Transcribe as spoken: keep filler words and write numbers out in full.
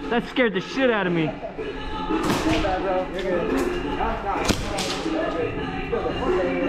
That scared the shit out of me. Not bad, bro. You're good.